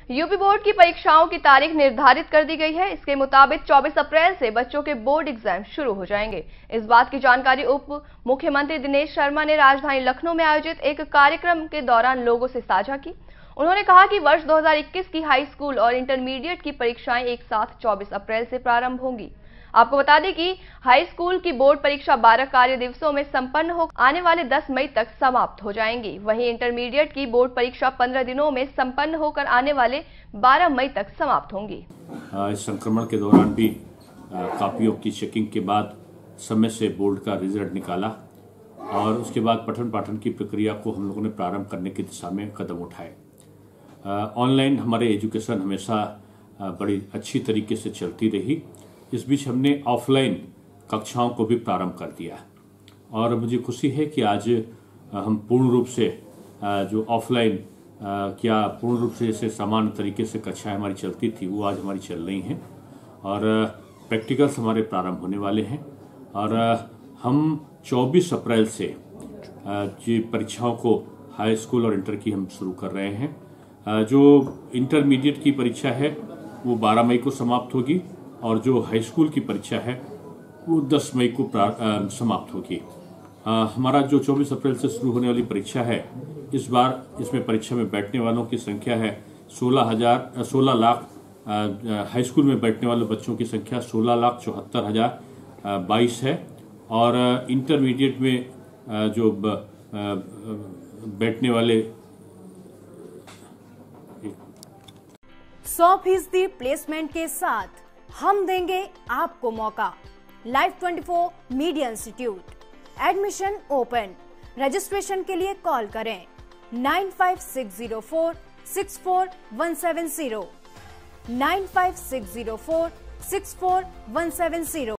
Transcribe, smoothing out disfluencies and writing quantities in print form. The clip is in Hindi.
यूपी बोर्ड की परीक्षाओं की तारीख निर्धारित कर दी गई है। इसके मुताबिक 24 अप्रैल से बच्चों के बोर्ड एग्जाम शुरू हो जाएंगे। इस बात की जानकारी उप मुख्यमंत्री दिनेश शर्मा ने राजधानी लखनऊ में आयोजित एक कार्यक्रम के दौरान लोगों से साझा की। उन्होंने कहा कि वर्ष 2021 की हाई स्कूल और इंटरमीडिएट की परीक्षाएं एक साथ 24 अप्रैल से प्रारंभ होंगी। आपको बता दें कि हाई स्कूल की बोर्ड परीक्षा 12 कार्य दिवसों में संपन्न हो आने वाले 10 मई तक समाप्त हो जाएंगी। वहीं इंटरमीडिएट की बोर्ड परीक्षा 15 दिनों में संपन्न होकर आने वाले 12 मई तक समाप्त होंगी। इस संक्रमण के दौरान भी कॉपियों की चेकिंग के बाद समय से बोर्ड का रिजल्ट निकाला और उसके बाद पठन पाठन की प्रक्रिया को हम लोगों ने प्रारंभ करने की दिशा में कदम उठाए। ऑनलाइन हमारे एजुकेशन हमेशा बड़ी अच्छी तरीके से चलती रही। इस बीच हमने ऑफलाइन कक्षाओं को भी प्रारंभ कर दिया और मुझे खुशी है कि आज हम पूर्ण रूप से जो ऑफलाइन क्या पूर्ण रूप से जैसे सामान्य तरीके से कक्षाएं हमारी चलती थी वो आज हमारी चल रही हैं और प्रैक्टिकल्स हमारे प्रारंभ होने वाले हैं और हम 24 अप्रैल से जी परीक्षाओं को हाई स्कूल और इंटर की हम शुरू कर रहे हैं। जो इंटरमीडिएट की परीक्षा है वो 12 मई को समाप्त होगी और जो हाई स्कूल की परीक्षा है वो 10 मई को समाप्त होगी। हमारा जो 24 अप्रैल से शुरू होने वाली परीक्षा है इस बार इसमें परीक्षा में बैठने वालों की संख्या है 16 लाख। हाई स्कूल में बैठने वाले बच्चों की संख्या 16,74,022 है और इंटरमीडिएट में जो बैठने वाले 100% प्लेसमेंट के साथ हम देंगे आपको मौका। Live 24 media institute admission open. Registration के लिए कॉल करें 9560464170 9560464170।